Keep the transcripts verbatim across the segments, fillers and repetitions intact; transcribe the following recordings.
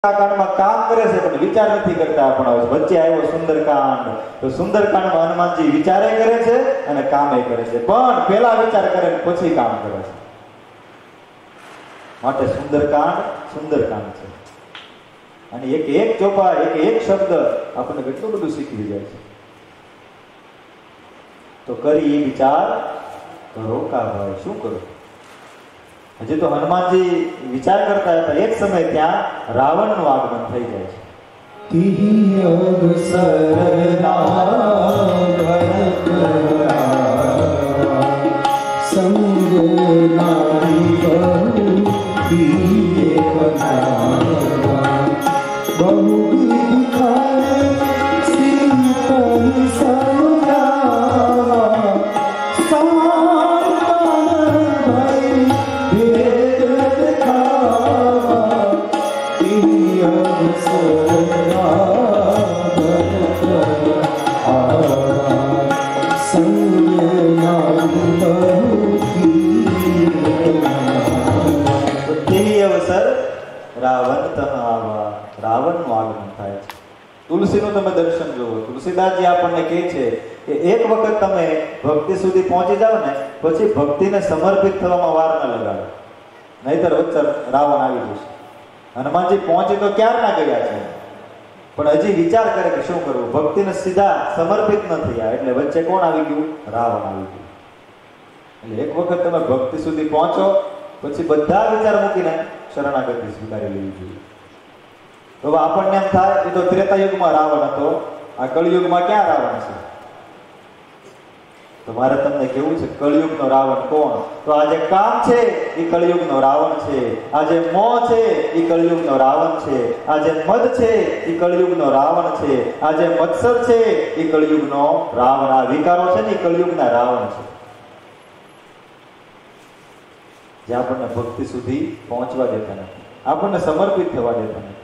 કાંડમાં કામ કરે છે પણ વિચાર નથી કરતા. પણ વચ્ચે આવ્યો સુંદરકાંડ, તો સુંદરકાંડમાં હનુમાનજી વિચારે કરે છે અને કામે કરે છે, પણ પેલા વિચાર કરે પછી કામ કરે છે. માટે સુંદરકાંડ સુંદરકાંડ છે. અને એક એક ચોપા, એક એક શબ્દ આપણને કેટલું બધું શીખવી જાય છે. તો કરી એ વિચાર કરો કા ભાઈ, શું કરો? હજી તો હનુમાનજી વિચાર કરતા હતા, એક સમય ત્યાં રાવણનું આગમન થઈ જાય છે. રાવણનું આગમન થાય છે. તુલસીનું તમે દર્શન જુઓ. તુલસીદાસજી આપણને કહે છે કે એક વખત તમે ભક્તિ સુધી પહોંચી જાઓ ને, પછી ભક્તિને સમર્પિત થવામાં વાર ન લગાડો, નહીતર વચ્ચે રાવણ આવી જશે. હનુમાનજી પહોંચી તો ક્યારના ગયા છે, પણ હજી વિચાર કરે કે શું કરવું. ભક્તિને સીધા સમર્પિત ન થયા એટલે વચ્ચે કોણ આવી ગયું? રાવણ આવી ગયું. એટલે એક વખત તમે ભક્તિ સુધી પહોંચો પછી બધા વિચાર મૂકીને શરણાગતિ સ્વીકારી લેવી જોઈએ. તો આપણને એમ થાય એ તો ત્રેતા યુગમાં રાવણ હતો, આ કળિયુગમાં ક્યાં રાવણ છે? તો મારે તમને કેવું છે, કળિયુગનો રાવણ કોણ? તો આ જે કામ છે એ કળિયુગનો રાવણ છે. આ જે મોહ છે એ કળિયુગનો રાવણ છે. આ જે મદ છે એ કળિયુગનો રાવણ છે. આ જે મત્સર છે એ કળિયુગનો રાવણ. આ વિકારો છે ને એ કળિયુગના રાવણ છે, જે આપણને ભક્તિ સુધી પહોંચવા દેતા નથી, આપણને સમર્પિત થવા દેતા નથી.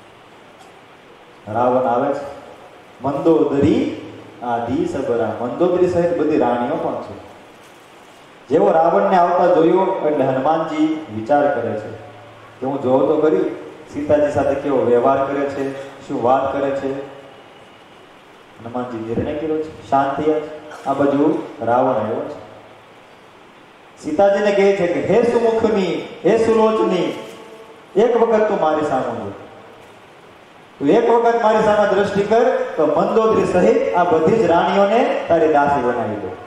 રાવણ આવે છે. મંદોદરી આધી સબરા, મંદોદરી સહિત બધી રાણીઓ પણ છે. જેવો રાવણને આવતા જોયો એટલે હનુમાનજી વિચાર કરે છે કે હું જોઉં તો કરી સીતાજી સાથે કેવો વ્યવહાર કરે છે, શું વાત કરે છે. હનુમાનજી નિર્ણય કર્યો છે, શાંત થયા છે. આ બાજુ રાવણ આવ્યો છે. સીતાજીને કહે છે કે હે સુમુખની, હે સુલોચની, એક વખત તું મારી સામે જો, તું એક વખત મારી સામે દ્રષ્ટિ કર તો મંદોદરી સહિત આ બધી જ રાણીઓને તારી દાસી બનાવી દો.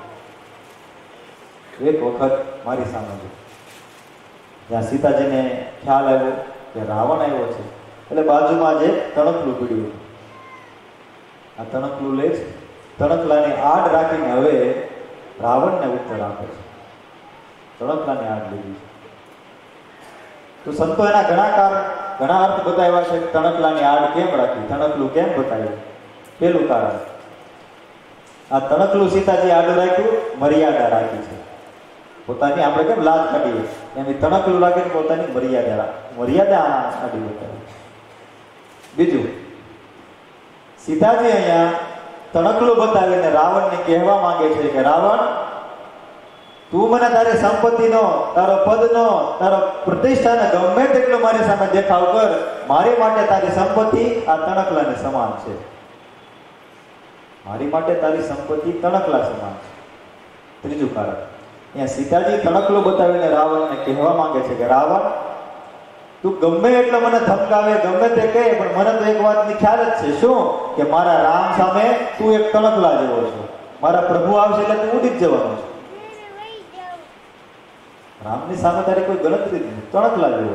એક વખત મારી સામે જો. જ્યાં સીતાજીને ખ્યાલ આવ્યો કે રાવણ આવ્યો છે એટલે બાજુમાં જે તણકલું પીડ્યું, આ તણકલું લે છે. તણકલાની આડ રાખીને હવે રાવણને ઉત્તર આપે છે. તણકલાની આડ લીધી છે. તો સંતો એના ઘણા કારણ ઘણા અર્થ બતાવ્યા છે. તણકલાની આડ કેમ રાખી, તણકલું કેમ બતાવ્યું? પેલું કારણ, આ તણકલું સીતાજી આડું રાખ્યું, મર્યાદા રાખી છે પોતાની. આપણે કેમ લાજ કાઢીએ એમ તણકલું રાખીને પોતાની મર્યાદા મર્યાદા આડી બતાવી. બીજું, સીતાજી અહીંયા તણકલું બતાવીને રાવણને કહેવા માંગે છે કે રાવણ, તું મને તારી સંપત્તિનો, તારો પદનો, તારો પ્રતિષ્ઠાને ગમે તેટલો મારી સામે દેખાવ કર, મારી માટે તારી સંપત્તિ આ તણકલાને સમાન છે. મારી માટે તારી સંપત્તિ તણકલા સમાન છે. ત્રીજું કારણ, અહીંયા સીતાજી તણકલું બતાવીને રાવણને કહેવા માંગે છે કે રાવણ, તું ગમે એટલો મને ધમકાવે, ગમે તે કહે, પણ મને તો એક વાતની ખ્યાલ જ છે. શું? કે મારા રામ સામે તું એક તણકલા જેવો છો. મારા પ્રભુ આવશે એટલે તું ઉડી જ જવાનો છે. રામની સામે તારી કોઈ ગણતરી નથી, તણકલા જેવો.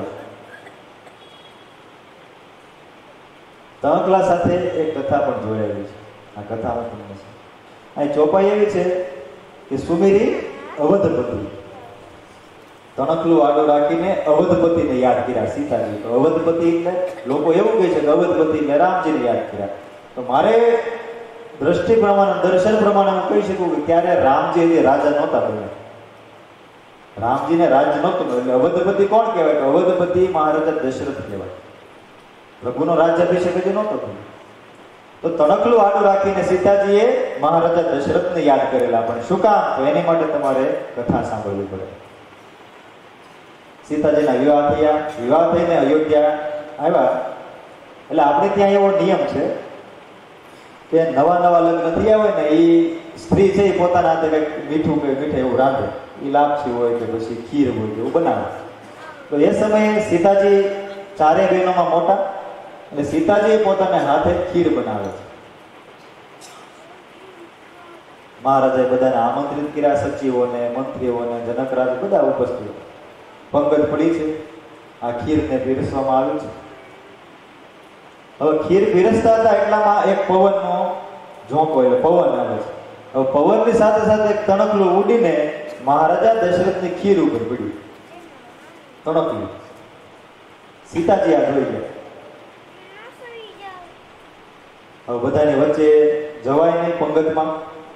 તણકલા સાથે એક કથા પણ જોડાયેલી છે. આ કથામાં તમને અહીં ચોપાઈ એવી છે કે સુમેરી અવધપતિ, તણકલું આડું રાખીને અવધપતિને યાદ કર્યા સીતાજી. તો અવધપતિ એટલે લોકો એવું કહે છે કે અવધપતિ એટલે રામજીને યાદ કર્યા. તો મારે દ્રષ્ટિ પ્રમાણે, દર્શન પ્રમાણે હું કહી શકું કે ત્યારે રામજી રાજા નહોતા બન્યા. રામજીને રાજ્ય નહોતું એટલે અવધપતિ કોણ કહેવાય? તો અવધપતિ મહારાજા દશરથ કહેવાય. પ્રભુનો રાજ્યાભિષેક હજી નહોતો થયો. તો તણકલું આડું રાખીને સીતાજીએ મહારાજા દશરથને યાદ કરેલા. પણ શું કામ? તો એની માટે તમારે કથા સાંભળવી પડે. સીતાજીના વિવાહ થયા, વિવાહ થઈને અયોધ્યા આવ્યા એટલે આપણે ત્યાં એવો નિયમ છે કે નવા નવા લગ્ન થયા હોય ને એ સ્ત્રી છે એ પોતાના હાથે કંઈક મીઠું કે મીઠું એવું રાંધે, એ લાપસી હોય કે પછી ખીર હોય એવું બનાવે. તો એ સમયે સીતાજી ચારે બહેનોમાં મોટા, એટલે સીતાજી પોતાને હાથે ખીર બનાવે છે. મહારાજાએ બધાને આમંત્રિત કર્યા, સચિવોને, મંત્રીઓને, જનક રાજ બધા ઉપસ્થિત. પંગત પડી છે, આ ખીરને પીરસવામાં આવ્યું છે. હવે ખીર પીરસતા હતા એટલામાં એક પવનનો ઝોંકો એટલે પવન આવે છે. હવે પવનની સાથે સાથે એક તણકલું ઉડીને મહારાજા દશરથની ખીર ઉપર પડ્યું. તણકલું સીતાજી આ જોઈ ગયા. હવે બધાની વચ્ચે જવાય નહીં પંગતમાં,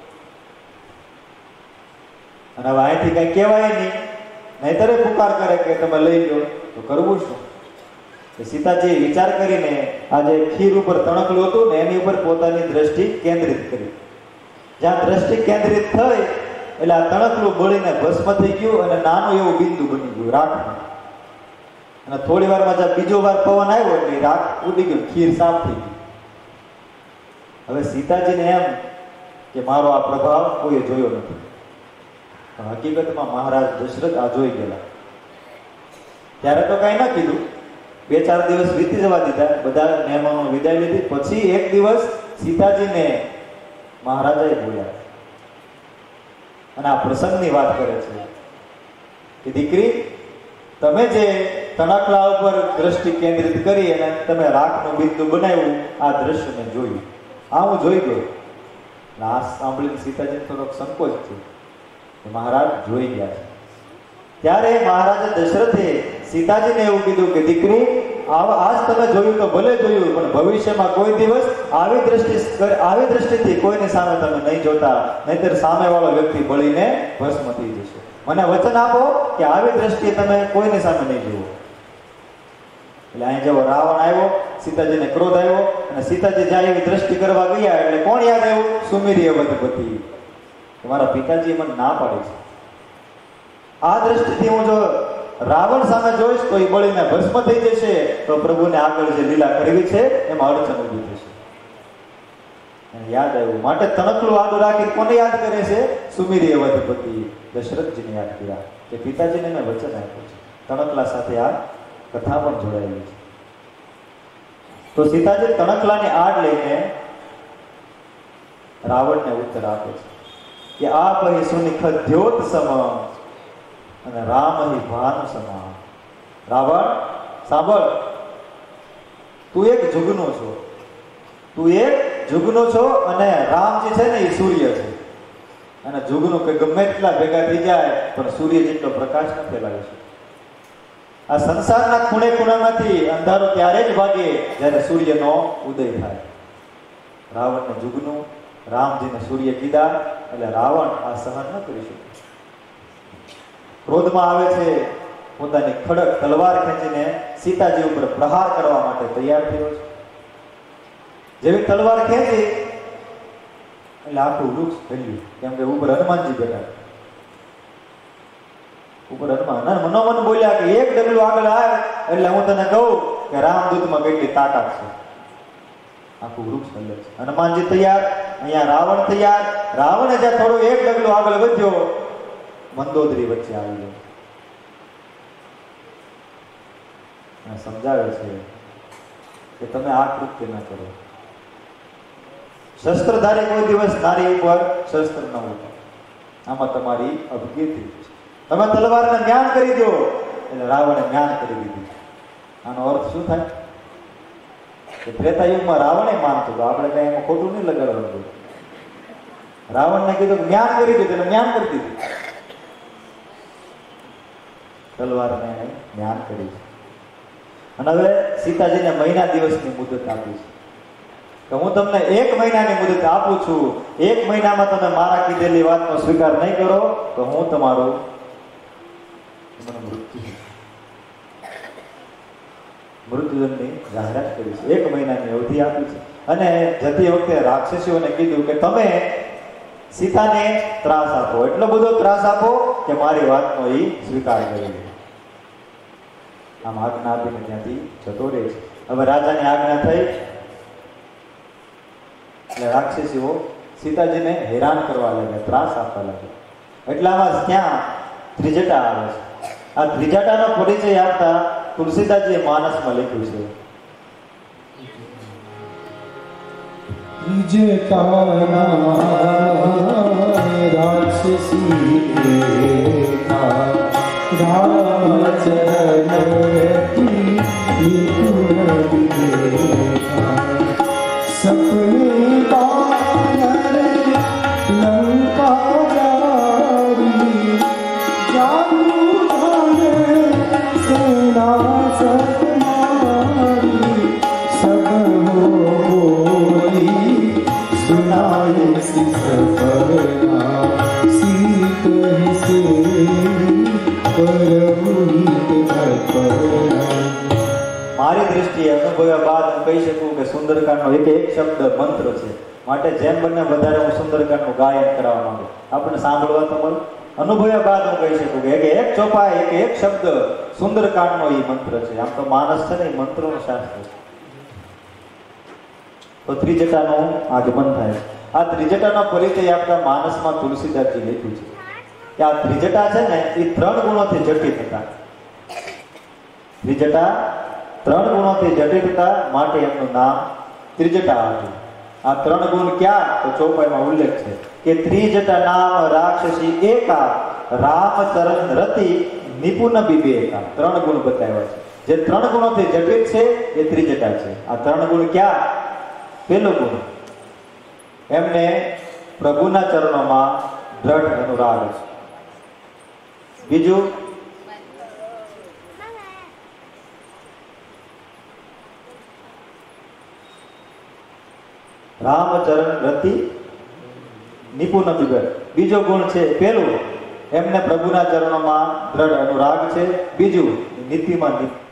અને હવે અહીંથી કઈ કહેવાય નહીં, નહીતર પુકાર કરે કે તમે લઈ લો, તો કરવું શું? સીતાજી વિચાર કરીને આજે ખીર ઉપર તણકલું હતું ને એની ઉપર પોતાની દ્રષ્ટિ કેન્દ્રિત કરી. જ્યાં દ્રષ્ટિ કેન્દ્રિત થઈ એટલે આ તણકલું બળીને ભસ્મ થઈ ગયું અને નાનું એવું બિંદુ બની ગયું રાખનું. અને થોડી વારમાં જ્યાં બીજો વાર પવન આવ્યો એટલે રાખ ઉડી ગયું, ખીર સાફ થઈ ગઈ. હવે સીતાજીને એમ કે મારો આ પ્રભાવ કોઈએ જોયો નથી. હકીકતમાં મહારાજ દશરથ આ જોઈ ગયેલા. ત્યારે તો કઈ ના કીધું, બે ચાર દિવસ વીતી જવા દીધા, બધા મહેમાનો વિદાય લીધી. પછી એક દિવસ સીતાજીને મહારાજાએ બોલ્યા અને આ પ્રસંગની વાત કરે છે કે દીકરી, તમે જે તણકલા ઉપર દ્રષ્ટિ કેન્દ્રિત કરી અને તમે રાખનું બિંદુ બનાવ્યું, આ દ્રશ્ય મેં જોયું, આ હું જોઈ ગયો. આ સાંભળીને સીતાજીને થોડોક સંકોચ થયો. મહારાજ જોઈ ગયા છે. ત્યારે મહારાજા દશરથે સીતાજીને એવું કીધું કે દીકરી, આજ તમે જોયું તો ભલે જોયું, પણ ભવિષ્યમાં કોઈ દિવસ આવી દ્રષ્ટિ આવી દ્રષ્ટિથી કોઈની સામે તમે નહીં જોતા, નહીતર સામેવાળો વ્યક્તિ બળીને ભસ્મ થઈ જશે. મને વચન આપો કે આવી દ્રષ્ટિએ તમે કોઈની સામે નહીં જુઓ. એટલે અહીં જેવો રાવણ આવ્યો, સીતાજીને ક્રોધ આવ્યો અને સીતાજી જ્યાં એવી દ્રષ્ટિ કરવા ગયા એટલે કોણ યાદ આવ્યું? સુમીરીય વનપતિ. તમારા પિતાજી મને ના પાડી છે, આ દ્રષ્ટિથી હું જો રાવણ સામે જોઈશ તો એ બળીને ભસ્મ થઈ જશે, તો પ્રભુને આગળ જે લીલા કરવી છે એમાં અડચણ ઊભી થશે. યાદ આવ્યું, માટે તણકલું આડું રાખી કોને યાદ કરે છે? સુમીરીય વનપતિ દશરથજીને યાદ કર્યા કે પિતાજીને મેં વચન આપ્યું છે. તણકલા સાથે આ કથા પણ જોડાયેલી છે. તો સીતાજી તણકલાની આડ લઈને રાવણને ઉત્તર આપે છે કે આપ અહીં સુનિખ દ્યોત સમ અને રામ અહીં ભાન સમા. રાવણ સાંભળ, તું એક જુગનો છો, તું એક જુગનો છો અને રામજી છે ને એ સૂર્ય છે. અને જુગનું કે ગમે એટલા ભેગા થઈ જાય પણ સૂર્ય જેટલો પ્રકાશ ન ફેલાવી શકે. આ સંસારના ખૂણે ખૂણામાંથી અંધારો ત્યારે જ ભાગે જ્યારે સૂર્યનો ઉદય થાય. રાવણને જુગનું, રામજીને સૂર્ય કીધા એટલે રાવણ આ સહન ન કરી શકે. ક્રોધમાં આવે છે, પોતાની ખડક તલવાર ખેંચીને સીતાજી ઉપર પ્રહાર કરવા માટે તૈયાર થયો છે. જેવી તલવાર ખેંચી એટલે આખું વૃક્ષ ફેલ્યું, કેમ કે ઉપર હનુમાનજી બેઠા. ઉપર હનુમાન મનોમન બોલ્યા કે એક ડગલું આગળ આવે એટલે હું તને કહું કે રામદૂતમાં કેટલી તાકાત છે. આખું વૃક્ષ હલે છે. હનુમાનજી તૈયાર, અહીંયા રાવણ તૈયાર. રાવણે જ્યાં થોડું એક ડગલું આગળ વધ્યો, મંદોદરી વચ્ચે આવી ગયો અને સમજાવે છે કે તમે આ કૃત્ય ન કરો. શસ્ત્રધારી કોઈ દિવસ નારી ઉપર શસ્ત્ર ન ઉઠે, આમાં તમારી અપકીર્તિ છે. તમે તલવારને જ્ઞાન કરી દો એટલે રાવણે જ્ઞાન કરી દીધું. આનો અર્થ શું થાય? કે ત્રેતા યુગમાં રાવણે માનતો હતો, આપણે કઈ એમાં ખોટું નહીં લગાડવાનું. રાવણને કીધું જ્ઞાન કરી દીધું એટલે જ્ઞાન કરી દીધું. તલવારને જ્ઞાન કરી છે. અને હવે સીતાજીને મહિના દિવસની મુદત આપી છે કે હું તમને એક મહિનાની મુદત આપું છું. એક મહિનામાં તમે મારા કીધેલી વાતનો સ્વીકાર નહીં કરો તો હું તમારું મૃત્યુ મૃત્યુદંડની જાહેરાત કરી છે. એક મહિનાની અવધિ આપી છે. અને જતી વખતે રાક્ષસીઓને કીધું કે તમે સીતાને ત્રાસ આપો, એટલો બધો ત્રાસ આપો કે મારી વાતનો એ સ્વીકાર કરી લે. આમ આજ્ઞા આપીને ત્યાંથી જતો રહે છે. હવે રાજાની આજ્ઞા થઈ એટલે રાક્ષસીઓ સીતાજીને હેરાન કરવા લાગ્યા, ત્રાસ આપવા લાગ્યા. એટલામાં ત્યાં ત્રિજટા આવે છે. આ ત્રિજટાનો પરિચય આપતા તુલસીદાસજીએ માનસમાં લખ્યું છે. મારી દ્રષ્ટિએ અનુભવ્યા બાદ હું કહી શકું કે સુંદરકાંડનો એક એક શબ્દ મંત્ર છે. માટે જેમ બને વધારે હું સુંદરકાંડનું ગાયન કરવા માંગુ, આપણને સાંભળવા તો મળે. અનુભવ્યા બાદ હું કહી શકું કે એક એક ચોપાઈ એક એક શબ્દ સુંદરકાંડનો એ મંત્ર છે. આમ તો માનસ છે ને એ મંત્રોનું શાસ્ત્ર છે. તો ત્રિજટાનું આગમન થાય. આ ત્રિજટાનો પરિચય આપતા માનસમાં તુલસીદાસજી લખ્યું છે કે આ ત્રિજટા છે ને એ ત્રણ ગુણોથી જટિત હતા. ત્રિજટા ત્રણ ગુણોથી જટિત હતા, માટે એમનું નામ ત્રિજટા હતું. આ ત્રણ ગુણ ક્યાં? તો ચોપાઈમાં ઉલ્લેખ છે કે ત્રિજટા નામ રાક્ષસી એકા રામચરણ રતિ નિપુણ બિબેકા. ત્રણ ગુણ બતાવ્યા છે. જે ત્રણ ગુણોથી જટિત છે એ ત્રિજટા છે. આ ત્રણ ગુણ ક્યાં? પહેલો ગુણ, એમને પ્રભુના ચરણોમાં દ્રઢ અનુરાગ છે. બીજું, રામચરણ રતિ નિપુણ બિબેક. બીજો ગુણ છે પેલું, એમને પ્રભુના ચરણોમાં દ્રઢ અનુરાગ છે. બીજું, નીતિમાં